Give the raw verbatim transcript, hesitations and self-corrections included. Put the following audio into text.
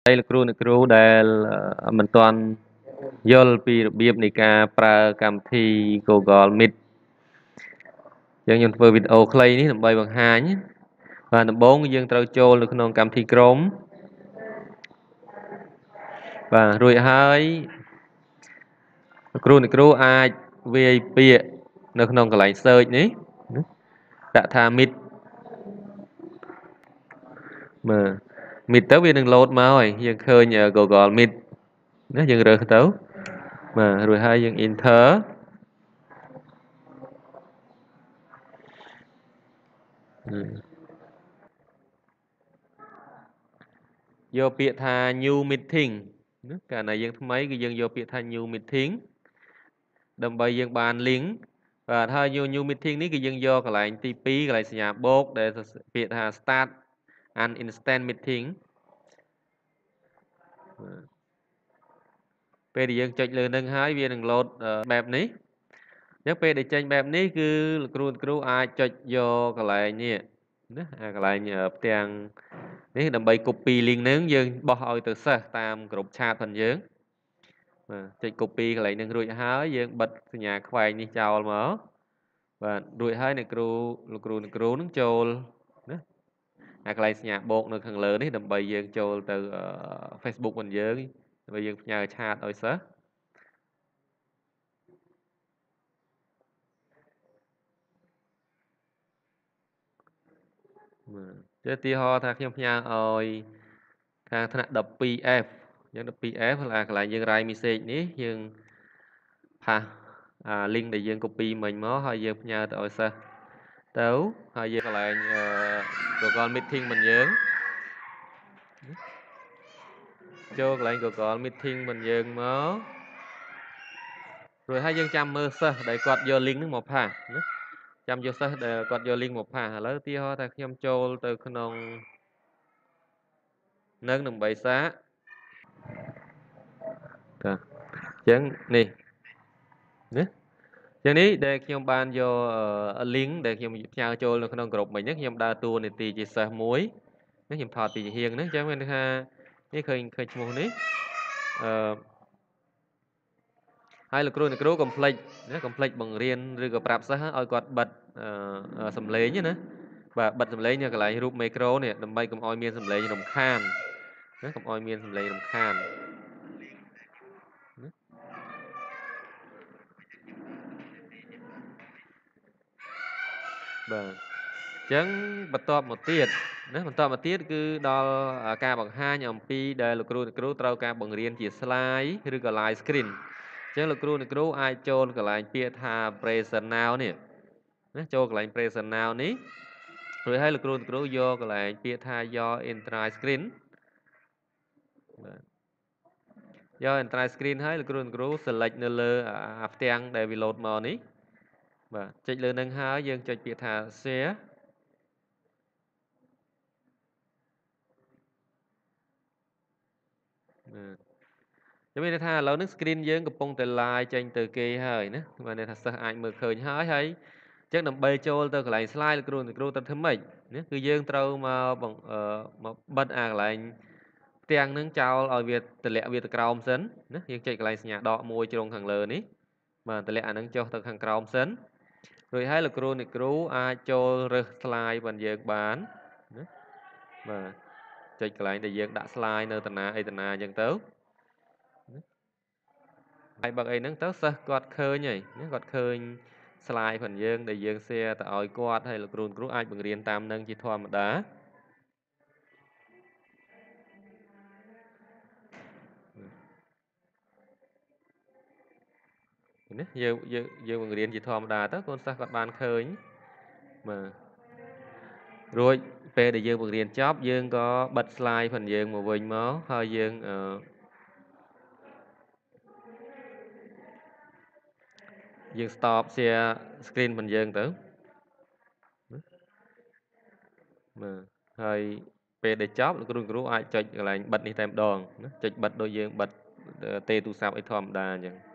đây là crew là crewដែលមិនទាន់យល់ពីរបៀបនៃការប្រើកម្មវិធី Google Meet យើងខ្ញុំធ្វើវីដេអូខ្លីនេះដើម្បីបង្ហាញបាទដំបូងយើងត្រូវចូលនៅក្នុងកម្មវិធី Chrome បាទរួចហើយ crew នៃ crew អាចវាយពាក្យនៅក្នុងកន្លែង search នេះដាក់ថា Meet មើល Meet ទៅវានឹង load មកហើយយើងឃើញ Google Meet ណាយើងរើសទៅបាទរួចហើយយើង enter យកពាក្យថា new meeting ណាកាលណាយើងថ្មីគឺយើងយកពាក្យថា new meeting ដើម្បីយើងបាន link បាទហើយ new new meeting នេះគឺយើងយកកន្លែងទីពីរកន្លែងសញ្ញាបូកដែលពាក្យថា start an instant meeting ពេលដែលយើងចុចលើនឹងហើយវានឹង load បែបនេះអញ្ចឹងពេលដែលចេញបែបនេះគឺលោកគ្រូគ្រូអាចចុចយកកន្លែងនេះណាអាកន្លែងផ្ទាំងនេះដើម្បី copy link នឹងយើងបោះឲ្យទៅសិស្សតាមក្រុមឆាតផងយើងបាទចុច copy កន្លែងនឹងរួចហើយយើងបិទសញ្ញាខ្វែងនេះចោលមកបាទរួចហើយអ្នកគ្រូលោកគ្រូអ្នកគ្រូនឹងចូលណាអាកន្លែងសញ្ញាបូកនៅខាងលើនេះដើម្បីយើងចូលទៅ Facebook ផងយើងដើម្បីយើងផ្ញើឆាតឲ្យសិស្សជាឧទាហរណ៍ថាខ្ញុំផ្ញើឲ្យខាងថ្នាក់ 12 F យើង 12 F là កន្លែងយើង write message នេះយើងផាសអា link ដែលយើង copy មិញមកហើយយើងផ្ញើទៅឲ្យសិស្សទៅហើយយើងកន្លែង Google Meeting មិនយើងចូលកន្លែង Google Meeting មិនយើងមករួចហើយយើងចាំមើលសិស្សដែលគាត់យក link ហ្នឹងមកផាសណាចាំយកសិស្សដែលគាត់យក link មកផាសឥឡូវឧទាហរណ៍ថាខ្ញុំចូលទៅក្នុងនឹងដើម្បីសាកតាអញ្ចឹងនេះណាចឹងនេះដែលខ្ញុំបានយក link ដែលខ្ញុំផ្ញើចូលនៅក្នុងក្រុមមិញហ្នឹងខ្ញុំដើរតួនាទីជាសិស្សមួយនេះខ្ញុំថតពីជាហៀងហ្នឹងអញ្ចឹងមានន័យថានេះឃើញឃើញឈ្មោះនេះអឺហើយលោកគ្រូអ្នកគ្រូកុំភ្លេចណាកុំភ្លេចបង្រៀនឬក៏ប្រាប់សិស្សឲ្យគាត់បិទសំឡេងណាបាទបិទសំឡេងនៅកន្លែងរូបមីក្រូនេះដើម្បីកុំឲ្យមានសំឡេងរំខានណាកុំឲ្យមានសំឡេងរំខានបាទអញ្ចឹងបន្តមកទៀតណាបន្តមកទៀតគឺដល់ការបង្ហាញអំពីដែលលោកគ្រូអ្នកគ្រូត្រូវការបង្រៀនជា slide ឬក៏ live screen អញ្ចឹងលោកគ្រូអ្នកគ្រូអាចចូលកន្លែងពាក្យថា present now នេះណាចូលកន្លែង present now នេះរួចហើយលោកគ្រូអ្នកគ្រូយកកន្លែងពាក្យថា your entire screen បាទយក entire screen ហើយលោកគ្រូអ្នកគ្រូ select នៅលើអាផ្ទាំងដែលវា load មកនេះបាទចុចលើនឹងហើយយើងចុចពាក្យថា share បាទខ្ញុំមានន័យថាឥឡូវនេះ screen យើងកំពុងតែ live ចេញទៅគេហើយណាបាទន័យថាសិស្សអាចមើលឃើញហើយហើយអញ្ចឹងដើម្បីចូលទៅកន្លែង slide លោកគ្រូលោកគ្រូត្រូវធ្វើម៉េចណាគឺយើងត្រូវមកមកបិទអាកន្លែងផ្ទាំងនឹងចោលឲ្យវាតម្លាក់វាទៅក្រោមសិនណាយើងចុចកន្លែងសញ្ញាដកមួយជ្រុងខាងលើនេះបាទតម្លាក់អានឹងចុះទៅខាងក្រោមសិនរួចហើយលោកគ្រូអ្នកគ្រូអាចចូលរើស slide បានយើងបានណាបាទចុចកន្លែងដែលយើងដាក់ slide នៅតាណាអីតាណាអញ្ចឹងទៅហើយបើកអីហ្នឹងទៅសិស្សគាត់ឃើញហើយណាគាត់ឃើញ slide ផងយើងដែលយើង share ទៅឲ្យគាត់ហើយលោកគ្រូគ្រូអាចបង្រៀនតាមនឹងជាធម្មតាណាយើងយើងយើងបង្រៀនជាធម្មតាទៅកូនសិស្សគាត់បានឃើញបាទរួចពេលដែលយើងបង្រៀនចប់យើងក៏បិទ slide ផងយើងមកវិញមកហើយយើងអឺយើង stop share screen ផងយើងទៅបាទហើយពេលដែលចប់លោកគ្រូគ្រូអាចចុចកន្លែងបិទនេះតែម្ដងណាចុចបិទដូចយើងបិទទេទូរស័ព្ទអីធម្មតាអញ្ចឹង